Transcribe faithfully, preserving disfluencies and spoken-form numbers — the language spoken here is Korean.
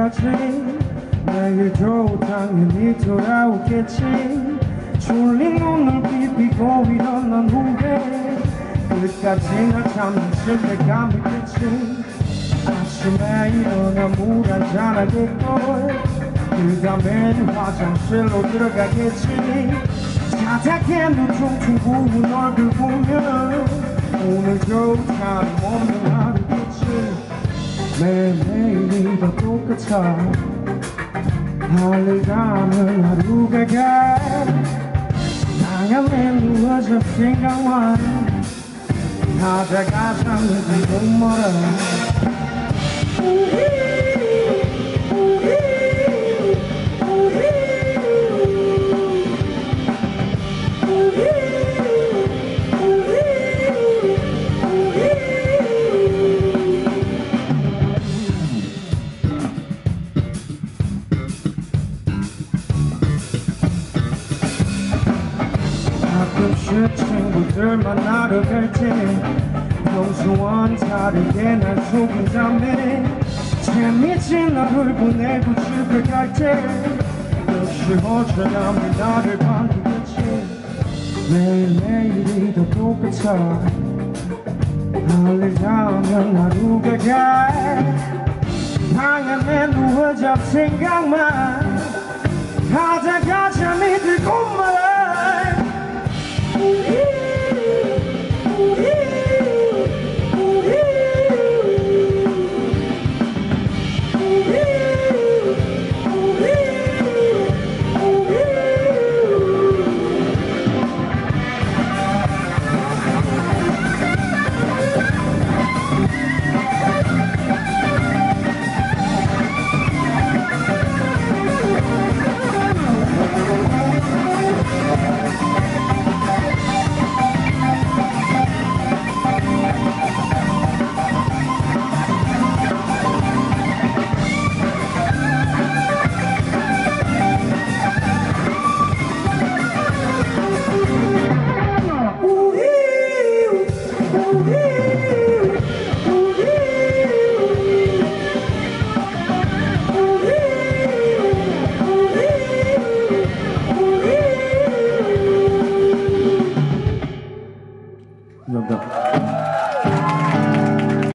때까지 내일도 당연히 돌아오겠지. 졸린 눈을 비비고 일어난 후에 끝까지 날 참는 실패감이 있겠지. 아침에 일어나 물 한잔 하겠고 그 다음엔 화장실로 들어가겠지. 자작해 눈 퉁퉁 부은 얼굴 보면 오늘도 다름없는 하루겠지. 매일매일이 다 똑같아. 할 일 가면 하루가 가. 나야매 누워져 생각만 하다가 잠이 들고 멀어. 가끔씩 친구들 만나러 갈 때 평소와는 다르게 날 속인다며 재미진 하루를 보내고 집에 갈 때 역시 어쩌면 나를 반기겠지. 매일매일이 다 똑같아. 할 일 다 하면 하루가 가. 방 안에 누워 잡생각만 하다가 잠이 들고 말아. Ooh, ooh, ooh.